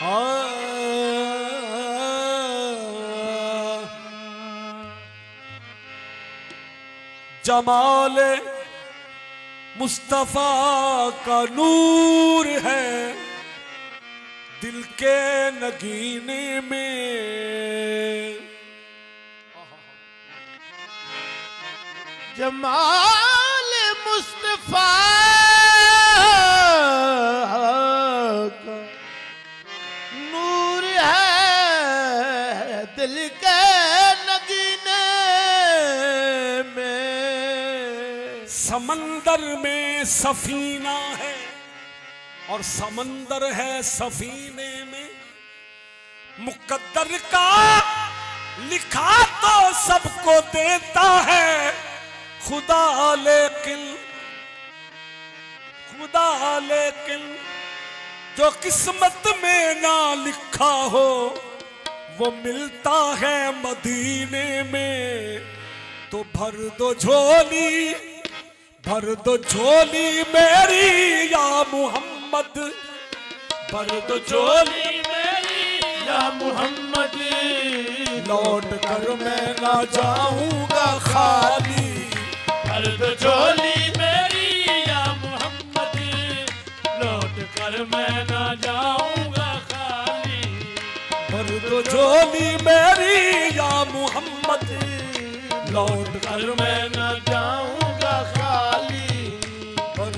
जमाले मुस्तफा का नूर है दिल के नगीने में। जमाल मुस्तफा का नूर है दिल के नगीने में। समंदर में सफीना है और समंदर है सफीने में। मुकद्दर का लिखा तो सबको देता है खुदा, लेकिन जो किस्मत में ना लिखा हो वो मिलता है मदीने में। तो भर दो झोली मेरी या मोहम्मद, भर दो झोली मेरी या मोहम्मद। लौट कर मैं ना जाऊंगा खाली। भर दो झोली मेरी या मोहम्मद, लौट कर मैं ना जाऊंगा खाली। भर दो झोली मेरी या मोहम्मद, लौट कर मैं ना जाऊंगा खाली। भर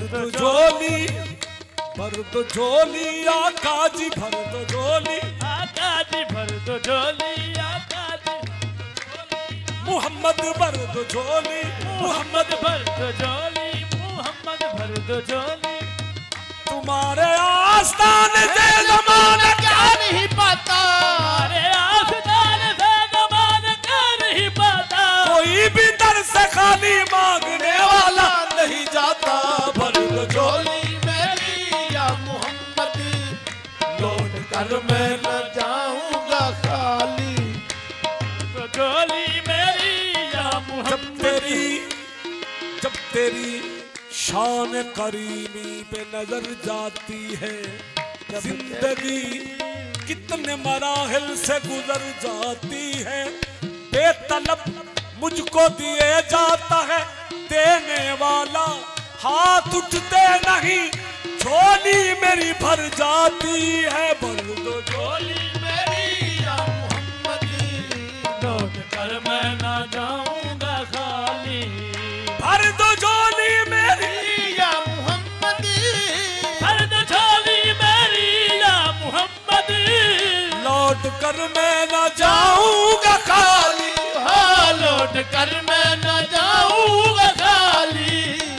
दो झोली आका जी, भर दो झोली आका जी, भर दो झोली आका जी। मोहम्मद भर दो झोली, मोहम्मद भर दो झोली, मोहम्मद भर दो झोली। तुम्हारे आस्तान से ज़माना क्या नहीं पाता, अरे आस्तान से ज़माना क्या नहीं पाता। कोई भी दर से खाली मांगने वाला नहीं जाता। भर दो झोली मेरी या मोहम्मद, लौट कर मैं न जाऊंगा खाली। तो झोली मेरी या मोहम्मद। जब तेरी शान करीमी पे नजर जाती है, जिंदगी कितने मराहिल से गुजर जाती है। बेतलब मुझको दिए जाता है देने वाला, हाथ उठते नहीं झोली मेरी भर जाती है। भर दो झोली मेरी या मोहम्मद, लौट कर मैं ना जाऊंगा खाली। भर दो झोली मेरी या मोहम्मद, भर दो झोली मेरी या मोहम्मद, लौट कर मैं न जाऊंगा खाली। हाँ, लौट कर मैं न जाऊंगा खाली।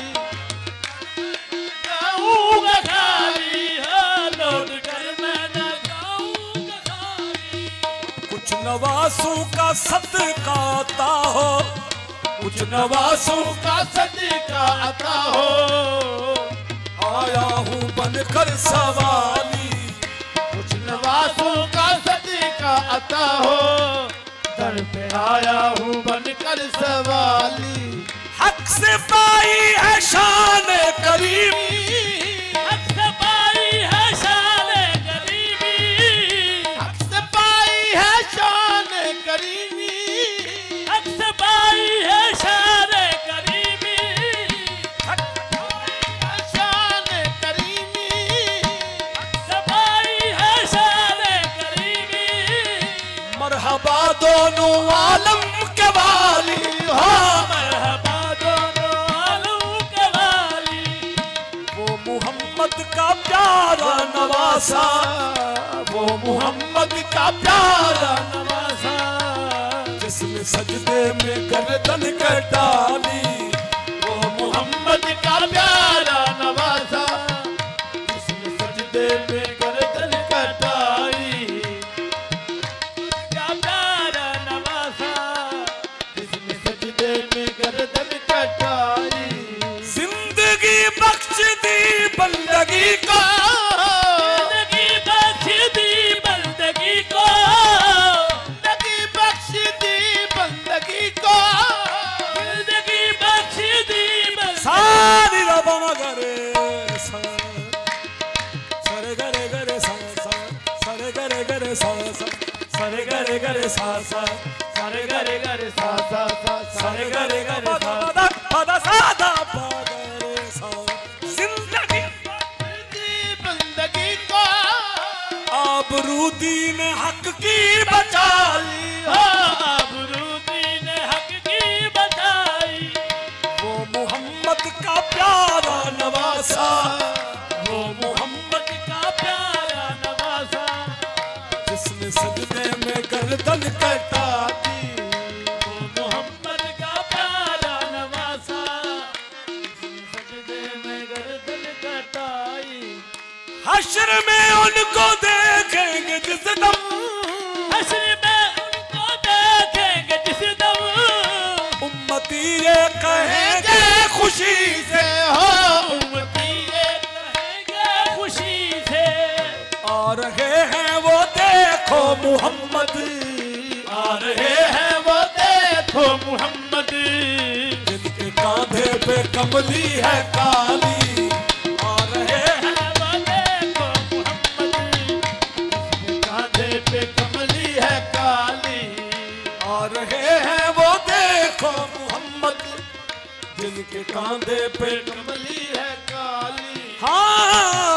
जाऊंगा खाली, हाँ, लौट कर मैं न जाऊंगा खाली। कुछ नवासों का सदका आता हो, कुछ नवासों का सदका आता हो। आया हूँ बनकर सवाली। कुछ नवासों का सदका आता हो, दर पे आया हूँ बनकर सवाली। हक से पाई है शान करीमी, हक से पाई है शान करीमी। हक से पाई है शान करीमी। हक से पाई है शान करीमी। हक से पाई है शान करीमी। हक से पाई है शान करीमी। मरहबा दोनों आलम के वाली। हाँ, मरहबा दोनों आलम के वाली। वो मोहम्मद का प्यारा नवासा, वो मोहम्मद का प्यारा नवासा। जिसने सजदे में गर्दन कटाली। वो मोहम्मद का प्यारा नवासा, जिसने सजदे में गर्दन कटाई। क्या प्यारा नवासा, जिसने सजदे में गर्दन कटाई। जिंदगी बख्श दी बंदगी को, जिंदगी बख्श दी बंदगी को। जिंदगी बख्श दी बंदगी को। जिंदगी बख्श दी बंदगी। सारी रबा मगरे सर गरे गरे सर सर गरे सा सा सरे गरे गरे सा सा सरे गरे गरे सा सा सा सरे गरे गरे सा दा दा सा दा पा गरे सा जिंदगी बंदगी को आबरू दीन हक की बचा ली आबरू दीन हक की बचाई वो मोहम्मद का प्यारा नवासा वो मोहम्मद का प्यारा नवासा जिसने सजदे में गर्दन कटा दी वो मोहम्मद का प्यारा नवासा सजदे में गर्दन कटाई हश्र में उनको देखेंगे जिस दम हश्र में उनको देखेंगे जिस दम उम्मती ये कहेंगे खुशी से हो उम्मती ये कहेंगे खुशी से आ रहे हैं वो देखो मोहम्मद आ रहे हैं वो देखो मोहम्मद जिनके कांधे पे कमली है काली आ रहे हैं वो देखो मोहम्मद कांधे पे कमली है काली आ रहे हैं वो देखो मोहम्मद जिनके कांधे पे कमली है काली हाँ